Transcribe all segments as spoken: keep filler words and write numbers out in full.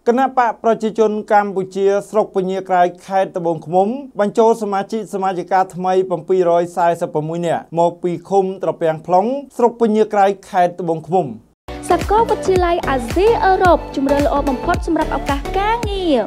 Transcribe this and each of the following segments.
គណៈបកប្រជាជនកម្ពុជាស្រុកពញាក្រៃខេត្តត្បូងឃ្មុំបញ្ចូលសមាជិកសមាជិកាថ្មីbảy trăm四mươi sáuនាក់មកពីឃុំត្រពាំង plong ស្រុកពញាក្រៃខេត្តត្បូងឃ្មុំសាកលវិទ្យាល័យអាស៊ីអឺរ៉ុបជំរឿនល្អបំផុតសម្រាប់ឱកាសការងារ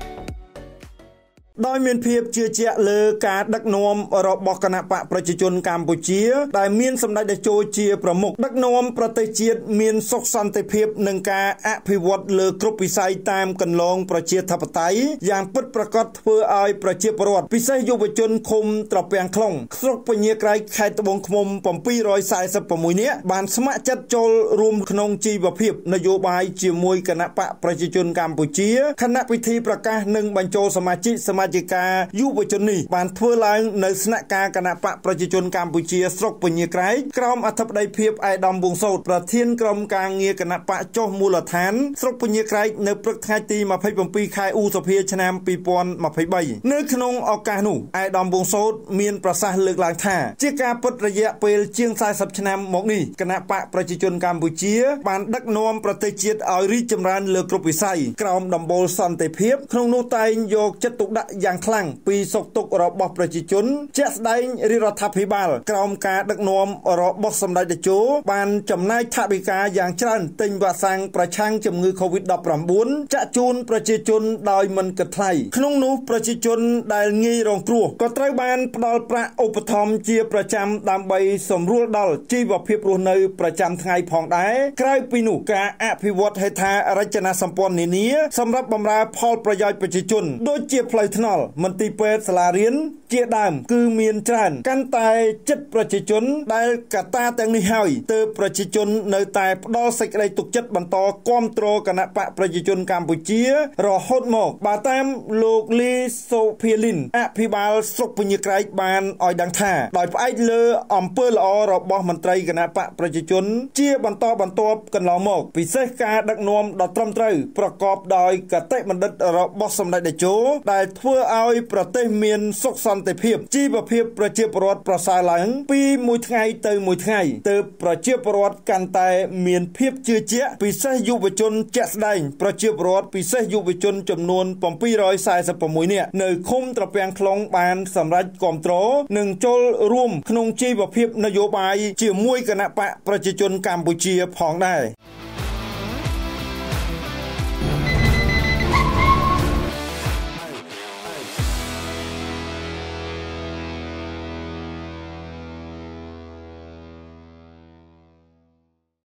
ដោយមានភាពជឿជាក់លើការដឹកនាំរបស់គណៈបកប្រជាជនកម្ពុជាដែលមានសម្ដេចតេជោជាប្រមុខដឹកនាំប្រទេសជាតិមានសុខសន្តិភាពនិងការអភិវឌ្ឍលើគ្រប់វិស័យតាមកន្លងប្រជាធិបតេយ្យយ៉ាងពិតប្រាកដធ្វើឲ្យប្រជាពលរដ្ឋពិសេសយុវជនឃុំត្រពាំង plong ស្រុកពញាក្រៃខេត្តត្បូងឃ្មុំbảy trăm四mươi sáuនាក់បានស្ម័គ្រចិត្តចូលរួមក្នុងជីវភាពនយោបាយជាមួយគណៈបកប្រជាជនកម្ពុជាគណៈពិធីប្រកាសនិងបញ្ចូលសមាជិកសមាជិកាយុវជននេះបានធ្វើឡើងនៅស្នាក់ការគណៈបកប្រជាជនកម្ពុជាស្រុកពញាក្រៃក្រោមអធិបតីភាពឯកឧត្តមវង្សសោតប្រធានក្រុមការងារគណៈបកចុះមូលដ្ឋានស្រុកពញាក្រៃនៅព្រឹកថ្ងៃទីยี่สิบเจ็ดខែឧសភាឆ្នាំ二零二三នៅក្នុងឱកាសនោះឯកឧត្តមវង្សសោតមានប្រសាសន៍លើកឡើងថាជាការពិតរយៈពេលជាងสี่สิบឆ្នាំមកនេះគណៈបកប្រជាជនកម្ពុជាបានដឹកនាំប្រទេសជាតិឲ្យរីកចម្រើនលើគ្រប់វិស័យក្រោមដំបូលសន្តិភាពក្នុងនោះតែងយកចិត្តទុកដាក់យ៉ាងខ្លាំងពីសុខទុក្ខរបស់ប្រជាជនជាក់ស្ដែងរាជរដ្ឋាភិបាលក្រោមការដឹកនាំរបស់សម្ដេចតេជោបានចំណាយថវិកាយ៉ាងច្រើនទិញវ៉ាក់សាំងប្រឆាំងជំងឺ COVID ដប់ប្រាំបួន ចាក់ជូនប្រជាជនដោយមិនគិតថ្លៃក្នុងនោះប្រជាជនដែលងាយរងគ្រោះក៏ត្រូវបានផ្ដល់ប្រាក់ឧបត្ថម្ភជាប្រចាំដើម្បីសម្រួលដល់ជីវភាពរស់នៅប្រចាំថ្ងៃផងដែរក្រៅពីនោះការអភិវឌ្ឍហេដ្ឋារចនាសម្ព័ន្ធនានាសម្រាប់បម្រើផលប្រយោជន៍ប្រជាជនដូចជាផ្លូវថ្នល់មន្ទីរពេទ្យសាលារៀនជាដើមគឺមានច្រើនកាន់តែចិត្តប្រជាជនដែលកត្តាទាំងនេះហើយទើបប្រជាជននៅតែផ្ដល់សេចក្តីទុកចិត្តបន្តគាំទ្រគណៈបកប្រជាជនកម្ពុជារហូតមកបើតាមលោកលីសូភីលីនអភិបាលស្រុកពញាក្រៃបានឲ្យដឹងថាដោយផ្អែកលើអំពើល្អរបស់មន្ត្រីគណៈបកប្រជាជនជាបន្តបន្ទាប់កន្លងមកពិសេសការដឹកនាំដ៏ត្រឹមត្រូវប្រកបដោយកតេបណ្ឌិតរបស់សម្ដេចតេជោដែលធ្វើឲ្យប្រទេសមានសុខសន្តិភាពជីវភាពប្រជាពលរដ្ឋប្រសើរឡើងពីមួយថ្ងៃទៅមួយថ្ងៃទើបប្រជាពលរដ្ឋកាន់តែមានភាពជឿជាក់ពិសេសយុវជនជាក់ស្ដែងប្រជាពលរដ្ឋពិសេសយុវជនចំនួនbảy trăm四mươi sáuនាក់នៅឃុំត្រពាំង plong បានសម្រេចគាំទ្រនិងចូលរួមក្នុងជីវភាពនយោបាយជាមួយគណៈបកប្រជាជនកម្ពុជាផងដែរ